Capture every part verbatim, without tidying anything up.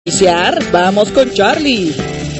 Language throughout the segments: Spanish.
Iniciar, vamos con Charlie.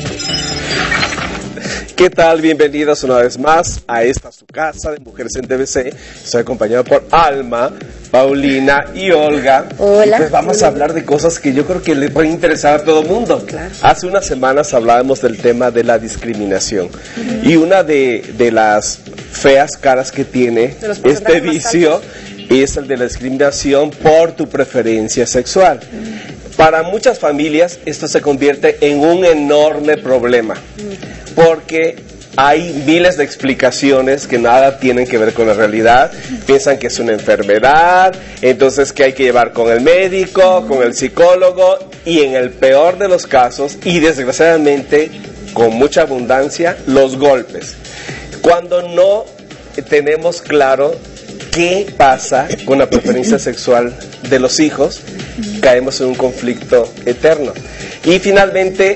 ¿Qué tal? Bienvenidos una vez más a esta su casa de Mujeres en T V C. Estoy acompañado por Alma, Paulina y Olga. Hola. Y pues vamos Hola. a hablar de cosas que yo creo que le pueden interesar a todo el mundo. Claro. Hace unas semanas hablábamos del tema de la discriminación. Uh-huh. Y una de, de las feas caras que tiene este vicio es el de la discriminación por tu preferencia sexual. Uh-huh. Para muchas familias esto se convierte en un enorme problema, porque hay miles de explicaciones que nada tienen que ver con la realidad. Piensan que es una enfermedad, entonces que hay que llevar con el médico, con el psicólogo, y en el peor de los casos, y desgraciadamente con mucha abundancia, los golpes. Cuando no tenemos claro qué pasa con la preferencia sexual de los hijos, caemos en un conflicto eterno. Y finalmente,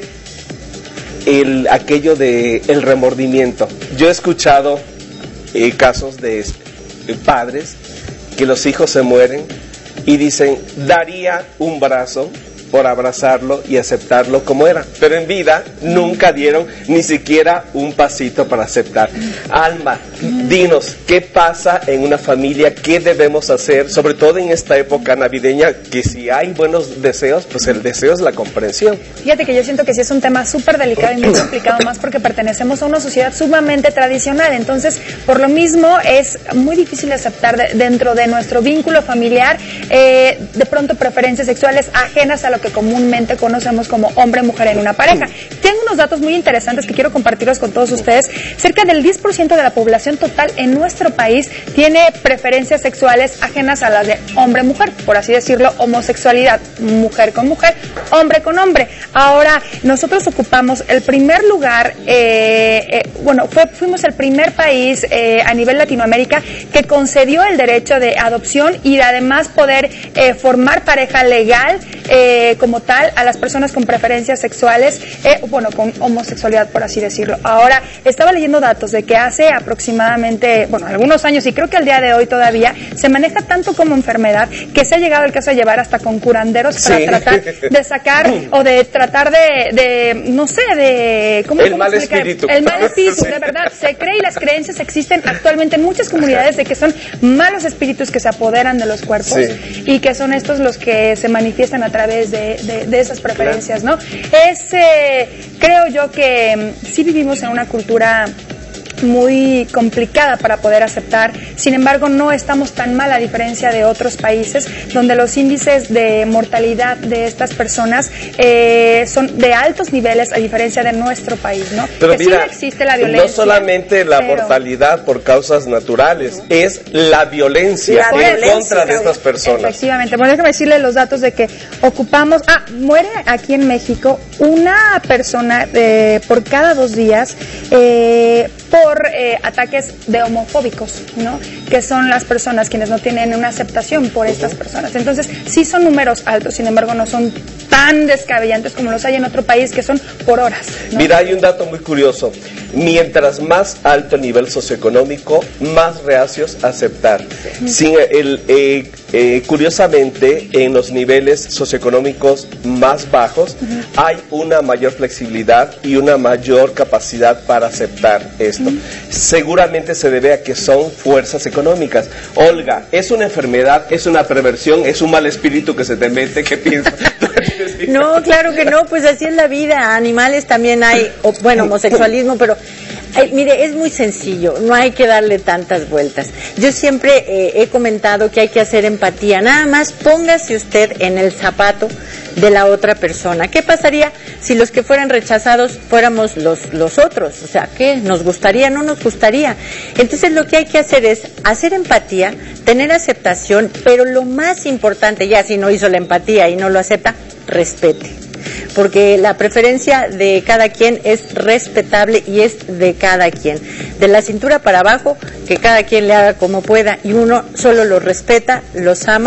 el, aquello de el remordimiento. Yo he escuchado eh, casos de eh, padres que los hijos se mueren y dicen, daría un brazo por abrazarlo y aceptarlo como era, pero en vida nunca dieron ni siquiera un pasito para aceptar. Alma, dinos, ¿qué pasa en una familia? ¿Qué debemos hacer? Sobre todo en esta época navideña, que si hay buenos deseos, pues el deseo es la comprensión. Fíjate que yo siento que sí es un tema súper delicado y muy complicado, más porque pertenecemos a una sociedad sumamente tradicional. Entonces, por lo mismo, es muy difícil aceptar de, dentro de nuestro vínculo familiar eh, de pronto preferencias sexuales ajenas a lo que comúnmente conocemos como hombre-mujer en una pareja. Tengo unos datos muy interesantes que quiero compartirlos con todos ustedes. Cerca del diez por ciento de la población total en nuestro país tiene preferencias sexuales ajenas a las de hombre-mujer, por así decirlo, homosexualidad, mujer con mujer, hombre con hombre. Ahora, nosotros ocupamos el primer lugar, eh, eh, bueno, fue, fuimos el primer país eh, a nivel Latinoamérica que concedió el derecho de adopción y de además poder eh, formar pareja legal eh, como tal a las personas con preferencias sexuales, eh, bueno, con homosexualidad, por así decirlo. Ahora, estaba leyendo datos de que hace aproximadamente, bueno, algunos años, y creo que al día de hoy todavía, se maneja tanto como enfermedad que se ha llegado el caso de llevar hasta con curanderos para sí. tratar de sacar o de tratar de, de no sé, de... ¿cómo, el cómo mal espíritu. El mal espíritu, sí. de verdad. Se cree y las creencias existen actualmente en muchas comunidades de que son malos espíritus que se apoderan de los cuerpos sí. y que son estos los que se manifiestan a través de, de, de esas preferencias, ¿no? Es, eh, creo yo que sí vivimos en una cultura muy complicada para poder aceptar. Sin embargo, no estamos tan mal a diferencia de otros países donde los índices de mortalidad de estas personas eh, son de altos niveles a diferencia de nuestro país, ¿no? Pero que mira, sí existe la violencia. No solamente la pero... mortalidad por causas naturales, uh-huh. es la violencia la en violencia, contra de estas personas. Efectivamente. Bueno, déjame decirle los datos de que ocupamos, ah, muere aquí en México una persona eh, por cada dos días eh, por por eh, ataques de homofóbicos, ¿no? Que son las personas quienes no tienen una aceptación por estas personas. Entonces, sí son números altos, sin embargo, no son tan descabellantes como los hay en otro país, que son por horas, ¿no? Mira, hay un dato muy curioso. Mientras más alto el nivel socioeconómico, más reacios a aceptar. Uh-huh. Sin el, eh, eh, curiosamente, en los niveles socioeconómicos más bajos, uh-huh. hay una mayor flexibilidad y una mayor capacidad para aceptar esto. Uh-huh. Seguramente se debe a que son fuerzas económicas. Olga, ¿es una enfermedad, es una perversión, es un mal espíritu que se te mete? ¿Qué piensas? No, claro que no, pues así es la vida. Animales también hay, o, bueno, homosexualismo, pero ay, mire, es muy sencillo, no hay que darle tantas vueltas. Yo siempre eh, he comentado que hay que hacer empatía. Nada más póngase usted en el zapato de la otra persona. ¿Qué pasaría si los que fueran rechazados fuéramos los, los otros? O sea, ¿qué? ¿Nos gustaría? No nos gustaría. Entonces lo que hay que hacer es hacer empatía, tener aceptación, pero lo más importante, ya si no hizo la empatía y no lo acepta, respete. Porque la preferencia de cada quien es respetable y es de cada quien. De la cintura para abajo, que cada quien le haga como pueda y uno solo los respeta, los ama,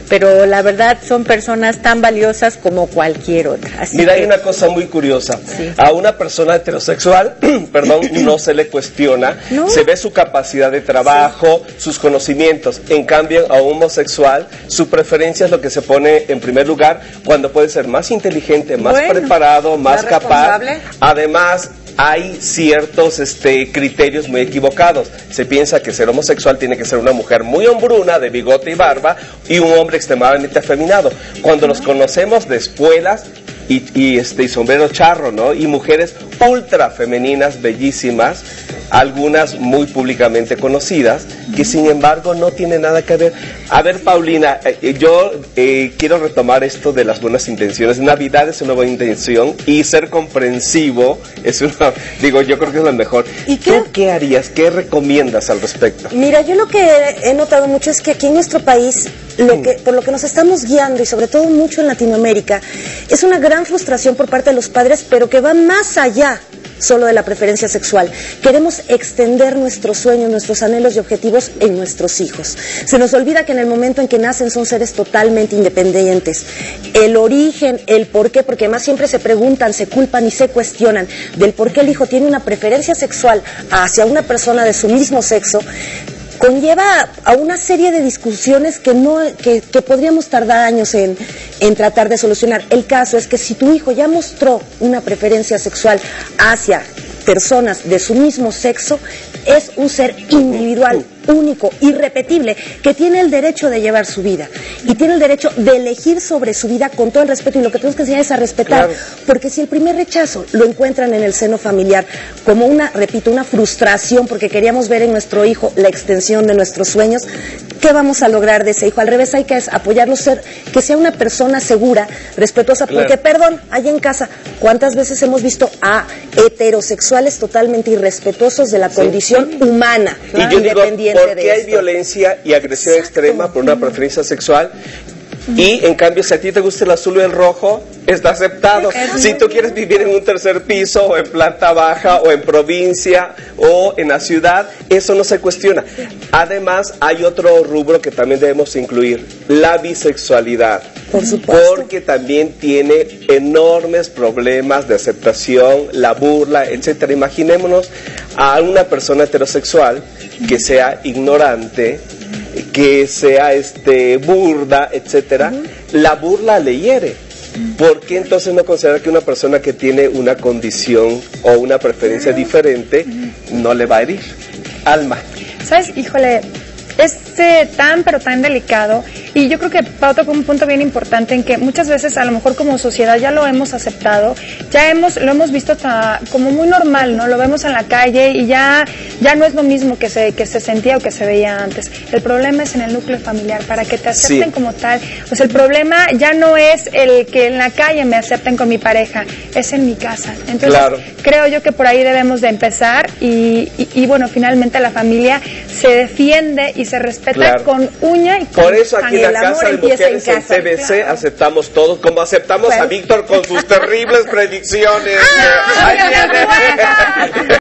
pero la verdad son personas tan valiosas como cualquier otra. Así Mira, que... hay una cosa muy curiosa. Sí. A una persona heterosexual, perdón, no se le cuestiona, ¿No? se ve su capacidad de trabajo, sí. sus conocimientos. En cambio, a un homosexual, su preferencia es lo que se pone en primer lugar cuando puede ser más inteligente, más bueno, preparado, más capaz. responsable. Además, hay ciertos este, criterios muy equivocados. Se piensa que ser homosexual tiene que ser una mujer muy hombruna, de bigote y barba, y un hombre extremadamente afeminado. Cuando los conocemos de espuelas y, y, este, y sombrero charro, ¿no? Y mujeres ultra femeninas, bellísimas, algunas muy públicamente conocidas, que sin embargo no tienen nada que ver. A ver, Paulina, eh, yo eh, quiero retomar esto de las buenas intenciones. Navidad es una buena intención y ser comprensivo es una, digo, yo creo que es lo mejor. ¿Y qué? ¿Tú qué harías? ¿Qué recomiendas al respecto? Mira, yo lo que he notado mucho es que aquí en nuestro país, lo que, por lo que nos estamos guiando, y sobre todo mucho en Latinoamérica, es una gran frustración por parte de los padres, pero que va más allá solo de la preferencia sexual. Queremos extender nuestros sueños, nuestros anhelos y objetivos en nuestros hijos. Se nos olvida que en el momento en que nacen son seres totalmente independientes. El origen, el por qué, porque además siempre se preguntan, se culpan y se cuestionan del por qué el hijo tiene una preferencia sexual hacia una persona de su mismo sexo, conlleva a una serie de discusiones que no que, que podríamos tardar años en, en tratar de solucionar. El caso es que si tu hijo ya mostró una preferencia sexual hacia personas de su mismo sexo, es un ser individual, único, irrepetible, que tiene el derecho de llevar su vida y tiene el derecho de elegir sobre su vida con todo el respeto, y lo que tenemos que enseñar es a respetar, claro. Porque si el primer rechazo lo encuentran en el seno familiar como una, repito, una frustración porque queríamos ver en nuestro hijo la extensión de nuestros sueños, ¿qué vamos a lograr de ese hijo? Al revés, hay que apoyarlo, ser, que sea una persona segura, respetuosa, claro. Porque, perdón, allá en casa, ¿cuántas veces hemos visto a heterosexuales totalmente irrespetuosos de la sí. condición humana, claro. Y yo digo, ¿por qué hay violencia y agresión Exacto. extrema por una preferencia sexual? Y en cambio, si a ti te gusta el azul y el rojo, está aceptado. Si tú quieres vivir en un tercer piso, o en planta baja, o en provincia, o en la ciudad, eso no se cuestiona. Además, hay otro rubro que también debemos incluir, la bisexualidad. Por supuesto. Porque también tiene enormes problemas de aceptación, la burla, etcétera. Imaginémonos a una persona heterosexual que sea ignorante, que sea este burda, etcétera. Uh-huh. La burla le hiere. ¿Por qué entonces no considerar que una persona que tiene una condición o una preferencia uh-huh. diferente uh-huh. no le va a herir? Alma. ¿Sabes? Híjole, es eh, tan pero tan delicado, y yo creo que Pau tocó un punto bien importante en que muchas veces a lo mejor como sociedad ya lo hemos aceptado, ya hemos lo hemos visto ta, como muy normal, ¿no? Lo vemos en la calle y ya ya no es lo mismo que se que se sentía o que se veía antes. El problema es en el núcleo familiar, para que te acepten sí. como tal. Pues el problema ya no es el que en la calle me acepten con mi pareja, es en mi casa. Entonces, claro. creo yo que por ahí debemos de empezar y, y, y bueno, finalmente la familia se defiende y se respeta claro. con uña y con Por eso aquí en la Casa de Mujeres en, en T V C claro. aceptamos todos, como aceptamos bueno. a Víctor con sus terribles predicciones. ¡Ah,